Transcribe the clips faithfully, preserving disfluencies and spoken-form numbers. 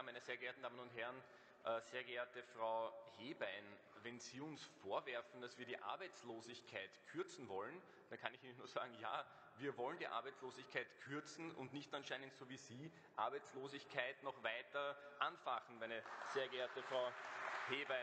meine sehr geehrten Damen und Herren. Sehr geehrte Frau Hebein, wenn Sie uns vorwerfen, dass wir die Arbeitslosigkeit kürzen wollen, dann kann ich Ihnen nur sagen, ja, wir wollen die Arbeitslosigkeit kürzen und nicht anscheinend so wie Sie Arbeitslosigkeit noch weiter anfachen, meine sehr geehrte Frau Hebein.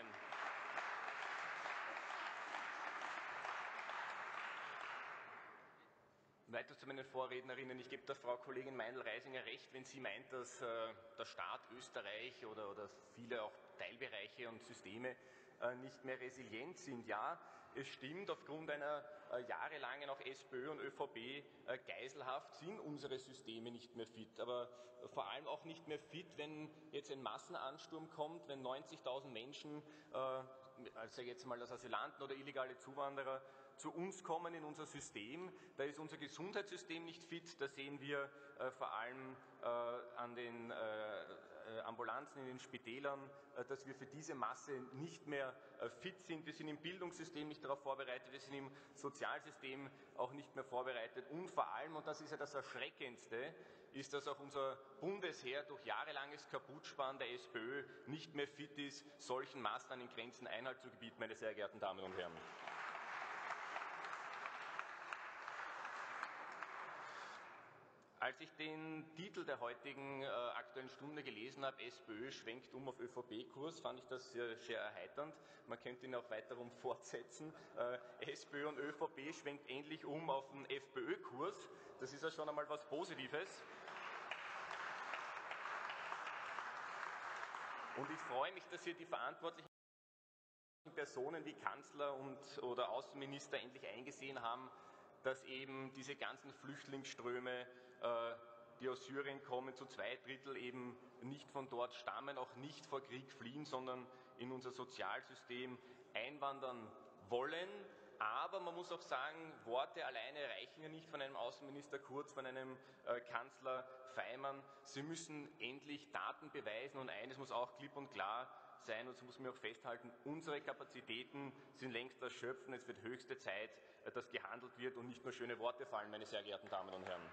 Weiter zu meinen Vorrednerinnen. Ich gebe der Frau Kollegin Meindl-Reisinger recht, wenn sie meint, dass äh, der Staat Österreich oder, oder viele auch Teilbereiche und Systeme äh, nicht mehr resilient sind. Ja, es stimmt, aufgrund einer äh, jahrelangen auch SPÖ und ÖVP äh, Geiselhaft sind unsere Systeme nicht mehr fit. Aber äh, vor allem auch nicht mehr fit, wenn jetzt ein Massenansturm kommt, wenn neunzigtausend Menschen, äh, also jetzt mal als Asylanten oder illegale Zuwanderer, zu uns kommen in unser System. Da ist unser Gesundheitssystem nicht fit, da sehen wir äh, vor allem äh, an den äh, äh, Ambulanzen, in den Spitälern, äh, dass wir für diese Masse nicht mehr äh, fit sind. Wir sind im Bildungssystem nicht darauf vorbereitet, wir sind im Sozialsystem auch nicht mehr vorbereitet und vor allem, und das ist ja das Erschreckendste, ist, dass auch unser Bundesheer durch jahrelanges Kaputtsparen der SPÖ nicht mehr fit ist, solchen Maßnahmen in Grenzen Einhalt zu gebieten, meine sehr geehrten Damen und Herren. Als ich den Titel der heutigen äh, Aktuellen Stunde gelesen habe, SPÖ schwenkt um auf ÖVP-Kurs, fand ich das sehr, sehr erheiternd. Man könnte ihn auch weiterum fortsetzen. Äh, SPÖ und ÖVP schwenkt endlich um auf den FPÖ-Kurs. Das ist ja schon einmal was Positives. Und ich freue mich, dass hier die verantwortlichen Personen wie Kanzler und, oder Außenminister endlich eingesehen haben, dass eben diese ganzen Flüchtlingsströme, äh, die aus Syrien kommen, zu zwei Drittel eben nicht von dort stammen, auch nicht vor Krieg fliehen, sondern in unser Sozialsystem einwandern wollen. Aber man muss auch sagen, Worte alleine reichen ja nicht von einem Außenminister Kurz, von einem äh, Kanzler Faymann. Sie müssen endlich Taten beweisen und eines muss auch klipp und klar sein, und so muss man auch festhalten, unsere Kapazitäten sind längst erschöpft und es wird höchste Zeit, dass gehandelt wird und nicht nur schöne Worte fallen, meine sehr geehrten Damen und Herren.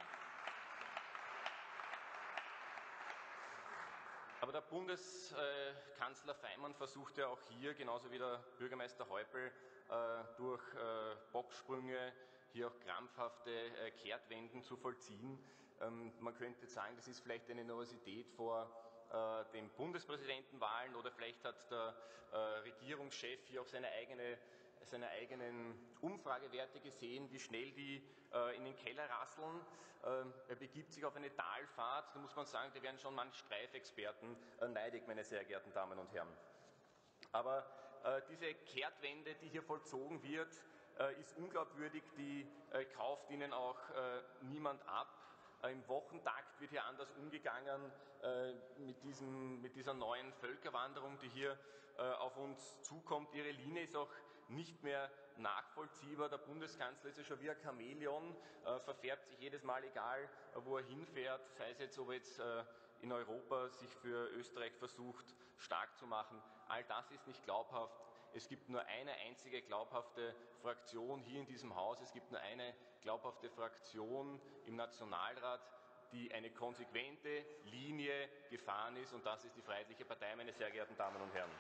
Aber der Bundeskanzler Faymann versucht ja auch hier, genauso wie der Bürgermeister Häupl, durch Bocksprünge hier auch krampfhafte Kehrtwenden zu vollziehen. Man könnte sagen, das ist vielleicht eine Nervosität vor den Bundespräsidentenwahlen oder vielleicht hat der Regierungschef hier auch seine eigene seine eigenen Umfragewerte gesehen, wie schnell die äh, in den Keller rasseln. Äh, er begibt sich auf eine Talfahrt, da muss man sagen, da werden schon manche Streifexperten äh, neidig, meine sehr geehrten Damen und Herren. Aber äh, diese Kehrtwende, die hier vollzogen wird, äh, ist unglaubwürdig, die äh, kauft Ihnen auch äh, niemand ab. Im Wochentakt wird hier anders umgegangen äh, mit, diesem, mit dieser neuen Völkerwanderung, die hier äh, auf uns zukommt. Ihre Linie ist auch nicht mehr nachvollziehbar. Der Bundeskanzler ist ja schon wie ein Chamäleon, äh, verfärbt sich jedes Mal, egal wo er hinfährt, sei es jetzt, ob er jetzt äh, in Europa sich für Österreich versucht, stark zu machen. All das ist nicht glaubhaft. Es gibt nur eine einzige glaubhafte Fraktion hier in diesem Haus. Es gibt nur eine glaubhafte Fraktion im Nationalrat, die eine konsequente Linie gefahren ist, und das ist die Freiheitliche Partei, meine sehr geehrten Damen und Herren.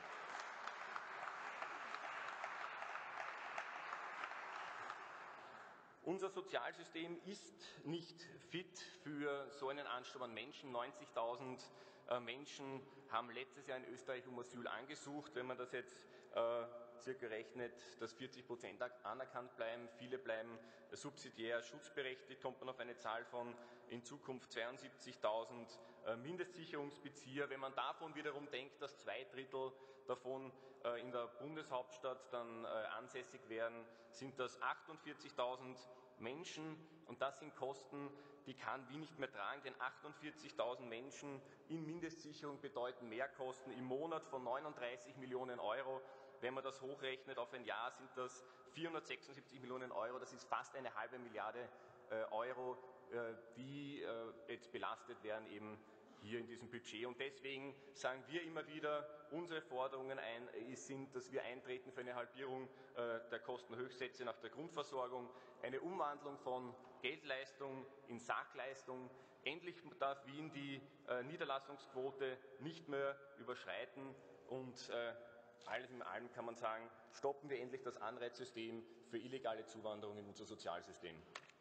Unser Sozialsystem ist nicht fit für so einen Ansturm an Menschen. neunzigtausend äh, Menschen haben letztes Jahr in Österreich um Asyl angesucht. Wenn man das jetzt äh, circa rechnet, dass vierzig Prozent anerkannt bleiben, viele bleiben subsidiär schutzberechtigt, kommt man auf eine Zahl von in Zukunft zweiundsiebzigtausend äh, Mindestsicherungsbezieher. Wenn man davon wiederum denkt, dass zwei Drittel davon äh, in der Bundeshauptstadt dann äh, ansässig wären, sind das achtundvierzigtausend Menschen, und das sind Kosten, die kann Wien nicht mehr tragen, denn achtundvierzigtausend Menschen in Mindestsicherung bedeuten Mehrkosten im Monat von neununddreißig Millionen Euro. Wenn man das hochrechnet auf ein Jahr, sind das vierhundertsechsundsiebzig Millionen Euro, das ist fast eine halbe Milliarde äh, Euro, äh, die äh, jetzt belastet werden eben hier in diesem Budget. Und deswegen sagen wir immer wieder, unsere Forderungen ein, sind, dass wir eintreten für eine Halbierung äh, der Kostenhöchstsätze nach der Grundversorgung, eine Umwandlung von Geldleistung in Sachleistung. Endlich darf Wien die äh, Niederlassungsquote nicht mehr überschreiten und äh, alles in allem kann man sagen, stoppen wir endlich das Anreizsystem für illegale Zuwanderung in unser Sozialsystem.